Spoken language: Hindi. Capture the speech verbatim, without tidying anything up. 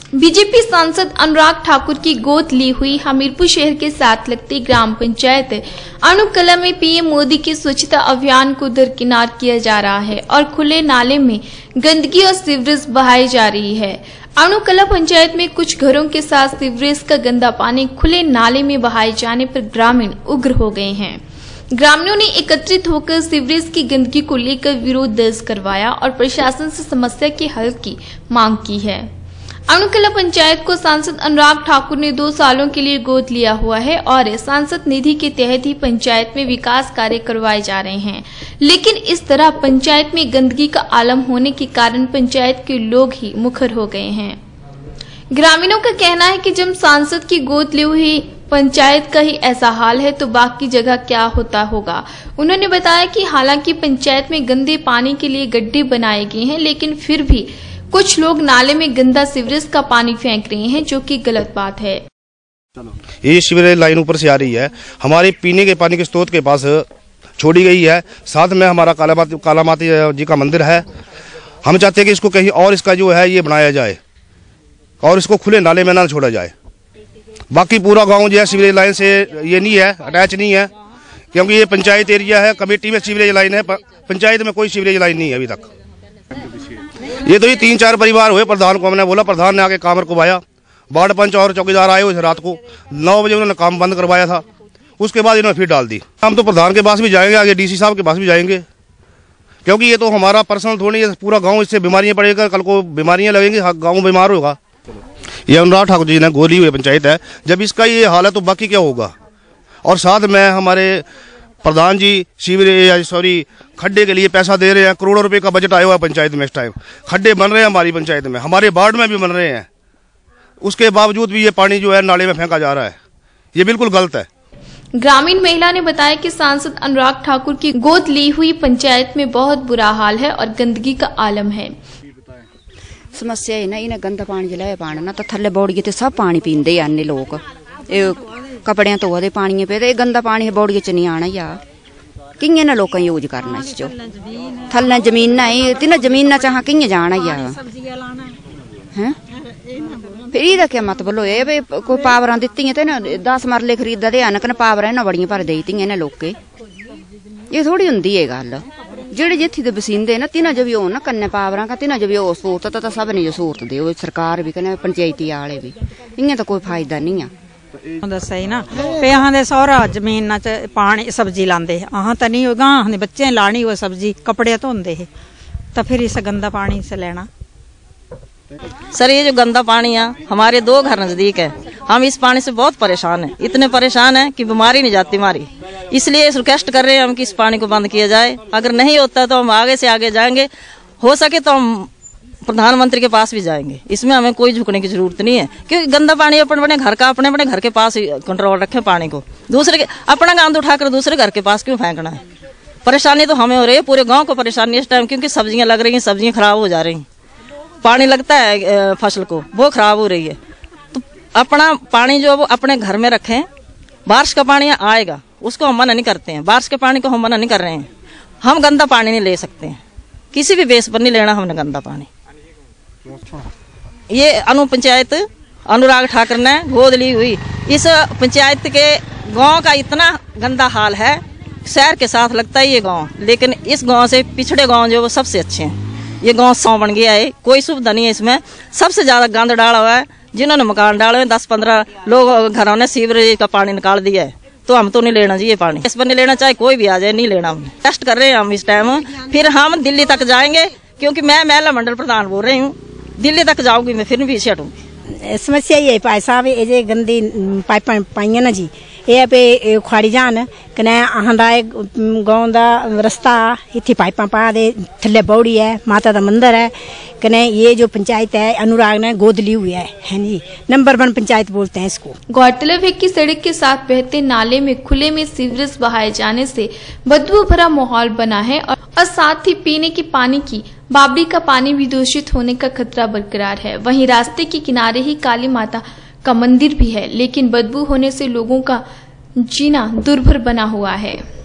बीजेपी सांसद अनुराग ठाकुर की गोद ली हुई हमीरपुर शहर के साथ लगती ग्राम पंचायत अनुकला में पीएम मोदी के स्वच्छता अभियान को दरकिनार किया जा रहा है और खुले नाले में गंदगी और सीवरेज बहाई जा रही है। अनुकला पंचायत में कुछ घरों के साथ सीवरेज का गंदा पानी खुले नाले में बहाए जाने पर ग्रामीण उग्र हो गए हैं। ग्रामीणों ने एकत्रित होकर सीवरेज की गंदगी को लेकर विरोध दर्ज करवाया और प्रशासन से समस्या के हल की मांग की है। अनुकला पंचायत को सांसद अनुराग ठाकुर ने दो सालों के लिए गोद लिया हुआ है और सांसद निधि के तहत ही पंचायत में विकास कार्य करवाए जा रहे हैं, लेकिन इस तरह पंचायत में गंदगी का आलम होने के कारण पंचायत के लोग ही मुखर हो गए हैं। ग्रामीणों का कहना है कि जब सांसद की गोद ली हुई पंचायत का ही ऐसा हाल है तो बाकी जगह क्या होता होगा। उन्होंने बताया कि हालांकि पंचायत में गंदे पानी के लिए गड्ढे बनाए गए हैं, लेकिन फिर भी कुछ लोग नाले में गंदा सीवरेज का पानी फेंक रहे हैं, जो कि गलत बात है। ये सीवरेज लाइन ऊपर से आ रही है, हमारे पीने के पानी के स्रोत के पास छोड़ी गई है। साथ में हमारा काला माती काला माती जी का मंदिर है। हम चाहते हैं कि इसको कहीं और इसका जो है ये बनाया जाए और इसको खुले नाले में ना छोड़ा जाए। बाकी पूरा गांव जो है सीवरेज लाइन से ये नहीं है, अटैच नहीं है, क्योंकि ये पंचायत एरिया है। कमेटी में सीवरेज लाइन है, पंचायत में कोई सीवरेज लाइन नहीं है अभी तक। ये तो ये तीन चार परिवार हुए। प्रधान को हमने बोला, प्रधान ने आके काम रुकवाया। वार्ड पंच और चौकीदार आए हुए रात को नौ बजे, उन्होंने काम बंद करवाया था। उसके बाद इन्होंने फिर डाल दी। हम तो प्रधान के पास भी जाएंगे, आगे डीसी साहब के पास भी जाएंगे, क्योंकि ये तो हमारा पर्सनल थोड़ी है। पूरा गांव इससे बीमारियां पड़ेगा, कल को बीमारियां लगेंगी, गांव बीमार होगा। ये अनुराग ठाकुर जी ने गोली हुई पंचायत है। जब इसका ये हाल है तो बाकी क्या होगा। और साथ में हमारे प्रधान जी सीवरेज सॉरी खड्डे के लिए पैसा दे रहे हैं। करोड़ों रुपए का बजट आया हुआ है पंचायत में। इस टाइम खड्डे बन रहे हैं हमारी पंचायत में, हमारे वार्ड में भी बन रहे हैं। उसके बावजूद भी ये पानी जो है नाले में फेंका जा रहा है, ये बिल्कुल गलत है। ग्रामीण महिला ने बताया कि सांसद अनुराग ठाकुर की गोद ली हुई पंचायत में बहुत बुरा हाल है और गंदगी का आलम है। समस्या है ना, इन्हें गंदा पानी जलाया पानी ना तो थल्ले बौड़िए तो सब पानी पींदे अन्य लोग। कपड़े धोते पानी पे तो गंदा पानी बौड़िए च नहीं आना यार। कि'यां ना लोग यूज करना इस चो थल्ले जमीना तिना जमीना चाह कि'यां जाना यार हैं। फिर एह्दा क्या मतलब होया भाई कोई पावरां दित्तियां ते ना दस मरले खरीदा दे कन्नै पावरां इन्हां बड़ियां भर देई दित्तियां इन्हां लोकें। एह् थोड़ी हुंदी ऐ गल्ल। जेह्ड़े जित्थे दे बसींदे ना तिन्हां जो भी होन ना कन्नै पावरां का तिन्हां जो भी हो स्हूलत तां सभनें जो स्हूलत देओ, सरकार भी कन्नै पंचायती आह्ले भी। इ'यां तां कोई फायदा नहीं है। दस्सा ही ना पे अहां दे सौरा जमीन च पानी सब्जी लांदे अहां तां नहीं होगा। अहां दे बच्चे लानी वो सब्जी कपड़े धोंदे है तो फिर इस गंदा पानी से लेना। सर ये जो गंदा पानी है हमारे दो घर नजदीक है, हम इस पानी से बहुत परेशान हैं। इतने परेशान हैं कि बीमारी नहीं जाती हमारी। इसलिए रिक्वेस्ट कर रहे हैं हम कि इस पानी को बंद किया जाए। अगर नहीं होता तो हम आगे से आगे जाएंगे, हो सके तो हम प्रधानमंत्री के पास भी जाएंगे। इसमें हमें कोई झुकने की जरूरत नहीं है, क्योंकि गंदा पानी अपने अपने घर का अपने अपने घर के पास कंट्रोल रखें पानी को। दूसरे के अपना गंद उठाकर दूसरे घर के पास क्यों फेंकना है। परेशानी तो हमें हो रही है, पूरे गांव को परेशानी इस टाइम, क्योंकि सब्जियां लग रही हैं, सब्जियां खराब हो जा रही हैं। पानी लगता है फसल को, वो खराब हो रही है। तो अपना पानी जो वो अपने घर में रखें। बारिश का पानी आएगा उसको हम मना नहीं करते हैं, बारिश के पानी को हम मना नहीं कर रहे हैं। हम गंदा पानी नहीं ले सकते हैं, किसी भी बेस पर नहीं लेना हमने गंदा पानी। ये अनु पंचायत अनुराग ठाकुर ने गोद ली हुई इस पंचायत के गांव का इतना गंदा हाल है। शहर के साथ लगता है ये गांव, लेकिन इस गांव से पिछड़े गांव जो वो सबसे अच्छे हैं। ये गांव सौ बन गया है, कोई सुविधा नहीं है इसमें। सबसे ज्यादा गंद डाला हुआ है। जिन्होंने मकान डाले हुए दस पंद्रह लोग घरों ने सीवरेज का पानी निकाल दिया है। तो हम तो नहीं लेना चाहिए पानी, इस पर नहीं लेना, चाहे कोई भी आ जाए, नहीं लेना। हम टेस्ट कर रहे हैं हम इस टाइम। फिर हम दिल्ली तक जाएंगे, क्योंकि मैं महिला मंडल प्रधान बोल रही हूँ। दिल्ली तक जाऊंगी मैं, फिर भी पीछे हटूंगी। समस्या ये भाई साहब ये जे गंदी पाइप पाइयां ना जी, ये पे उखाड़ी जान कने अहां दा गांव दा रस्ता इत्थे पाइपां पा दे, थल्ले बौड़ी है, माता दा मंदिर है, कने ये जो पंचायत है अनुराग ने गोद ली हुई है, है जी नंबर वन पंचायत बोलते हैं इसको। गौरतलब है कि सड़क के साथ बहते नाले में खुले में सीवरेज बहाए जाने से बदबू भरा माहौल बना है और, और साथ ही पीने के पानी की बावड़ी का पानी भी दूषित होने का खतरा बरकरार है। वहीं रास्ते के किनारे ही काली माता का मंदिर भी है, लेकिन बदबू होने से लोगों का जीना दुर्भर बना हुआ है।